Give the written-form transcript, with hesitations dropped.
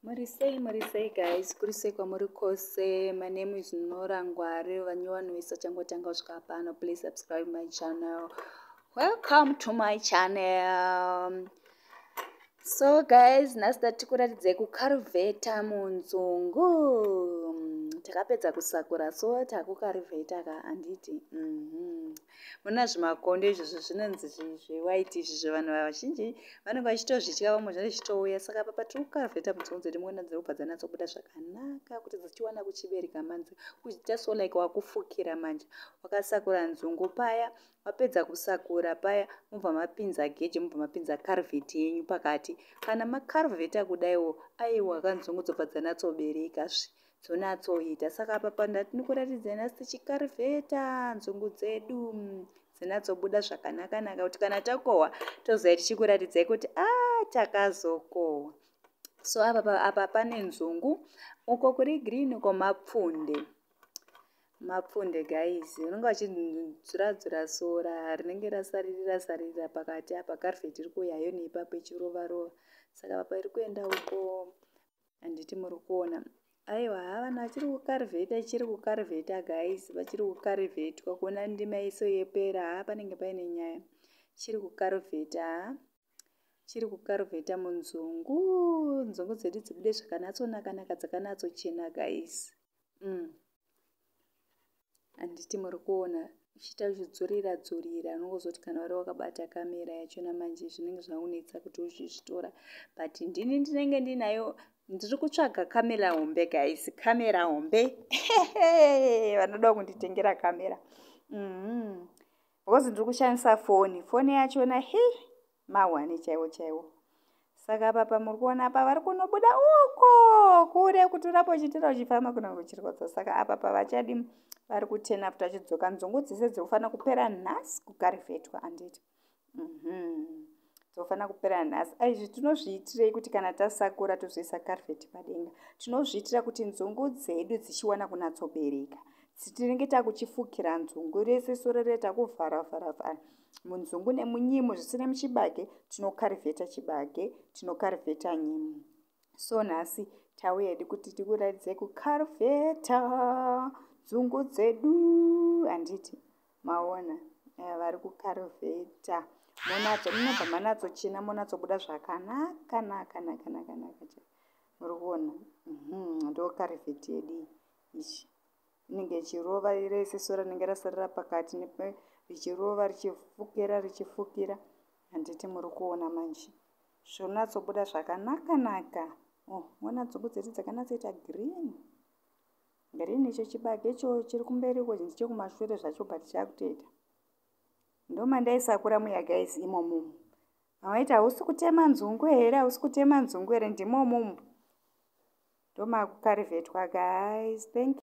Murisei guys, kurisei kwamuri kose. My name is Nora Ngware. Vanhu vese vachangotanga kusvika pano, please subscribe my channel. Welcome to my channel. So guys, nhasi tatikuratidzai kukarivheta munzungu. Takapedza kusakura, so takukarivheta ka handiti. Muna zvimakondo izvozvo zvinonzi zviwaiti izvozvo, vanhu vazhinji vanenge vachitozvitya, vamwe zvichitouya. Saka apa tiri kukarivheta munzungu dzedu, muona dzirobva dzanyatsobuda zvakanaka kuti dzichiwana kuchibereka manze, kuchiita so like wakufukira manje. Wakasakura nzungu paya, wapedza kusakura paya, mubva mapinza geji, mubva mapinza karivheti yenyu pakati. Kana makarivheta kudaiwo, aiwa kanzungu dzobva dzanyatsobereka dzonatsoita. Saka apa pandatini kuratidzai nhasi tichikarivheta nzungu dzedu dzinatsobuda zvakanaka kuti kana takohwa tozai tichikuratidzai kuti takazokohwa. So apa pane nzungu, uko kuri girini uko mapfunde guys. Unenge vachidzura sora rinenge rasaririra pakati apa. Karivheti iri kuuyayo neipapo ichirovarova. Saka apa iri kuenda uko, handiti muri kuona. Aiwa, vanhu vachiri kukarivheta guys, vachiri kukarivhetwa. Kuona ndima iso yepera, panenge paine nyaya. Chiri kukarivheta munzungu. Nzungu dzedu dzibude zvakanatsonaka dzakanatsochena guys. Handiti muri kuona. Uchiita uchidzorera unongozoti kana wari wakabata kamera yachona manje zvinenge zvaunetsa kuti uzvizvitora. But ndini ndinenge ndinayo, ndiri kutsvaga kamera hombe guys, kamera hombe. Vanoda kunditengera kamera. Because ndiri kushandisa foni yachona mahwani chaiwo. Saka apa muri kuona apa vari kunobuda uko kure kutirapo uchitira uchifamba kuna kuchirwadza. Saka apa pavachadi vari kutena futi vachidzoka. Nzungu dzese dzinofanira kupera nhasi kukarivhetwa handiti. Dzinofanira kupera nhasi. Izvi tinozviitirei kuti kana tasakura tozoisa karivheti padenga. Tinozviitira kuti nzungu dzedu dzichiwana kunatsobereka. Tinenge takuchifukira nzungu rese soro reta kuvhara munzungu nemunyimo zvisina muchibage, tinokarivheta chibage, tinokarivheta nyimo. So nhasi tauya kuti tikuratidzai kukarivheta nzungu dzedu handiti. Maona vari kukarivheta. Munobva manatsochena, munatsobuda zvakanaka. Muri kuona? Ndo karivheti yedu ichi. Inenge ichirova rese sora rinenge rasarira pakati, richirova richifukira. Handiti muri kuona manje. Zvonatsobuda zvakanaka. Mona nzungu dzedu dzakanatsoita girini. Girini icho chibage icho chiri kumberi uko ndicho kumashure zvacho, but chakutoita. Ndo mandaisakura muya guys imomo. Mamaiti hausi kutema nzungu here, ndimomo. Ndo makukarivhetwa guys. Thank you.